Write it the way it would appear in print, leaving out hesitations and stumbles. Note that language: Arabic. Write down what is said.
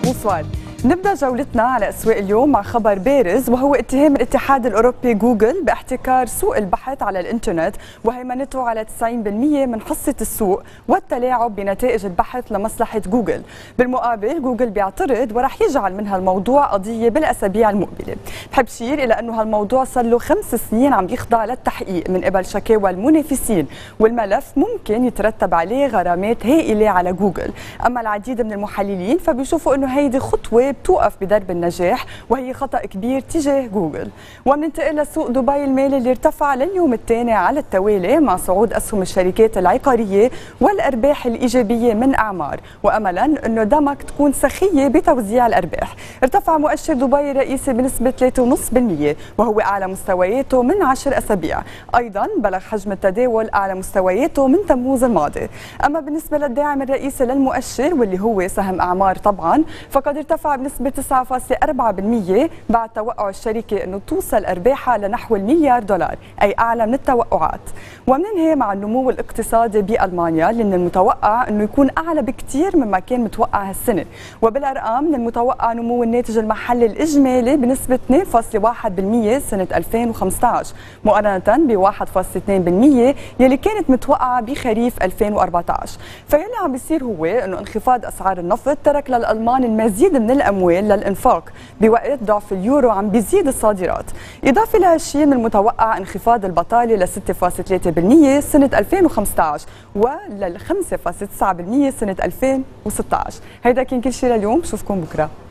بونسوار. نبدأ جولتنا على أسواق اليوم مع خبر بارز، وهو اتهام الاتحاد الأوروبي جوجل باحتكار سوق البحث على الإنترنت وهيمنته على 90% من حصة السوق والتلاعب بنتائج البحث لمصلحة جوجل. بالمقابل جوجل بيعترض ورح يجعل من هالموضوع قضية بالأسابيع المقبلة. بحب شير إلى أنه هالموضوع صار له 5 سنين عم يخضع للتحقيق من قبل شكاوى المنافسين، والملف ممكن يترتب عليه غرامات هائلة على جوجل. أما العديد من المحللين فبيشوفوا أنه هيدي خطوة بتوقف بدرب النجاح، وهي خطأ كبير تجاه جوجل. ومننتقل لسوق دبي المالي اللي ارتفع لليوم الثاني على التوالي مع صعود أسهم الشركات العقارية والأرباح الإيجابية من أعمار، وأملا أنه دمك تكون سخية بتوزيع الأرباح. ارتفع مؤشر دبي الرئيسي بنسبة 3.5%، وهو أعلى مستوياته من 10 أسابيع. أيضا بلغ حجم التداول أعلى مستوياته من تموز الماضي. أما بالنسبة للداعم الرئيسي للمؤشر واللي هو سهم أعمار طبعا، فقد ارتفع بنسبة 9.4% بعد توقع الشركة أنه توصل أرباحها لنحو $1 مليار، أي أعلى من التوقعات. ومننهي مع النمو الاقتصادي بألمانيا اللي من المتوقع أنه يكون أعلى بكثير مما كان متوقع هالسنة. وبالأرقام من المتوقع نمو الناتج المحلي الإجمالي بنسبة 2.1% سنة 2015 مقارنة ب 1.2% يلي كانت متوقعة بخريف 2014. فيلي عم بيصير هو أنه انخفاض أسعار النفط ترك للألمان المزيد من الأموال للإنفاق، بوقت ضعف اليورو عم بيزيد الصادرات. إضافة لهالشيء من المتوقع انخفاض البطالة ل 6.3% سنة 2015 ولل 5.9% سنة 2016. هيدا كان كل شيء لليوم، بشوفكم بكرة.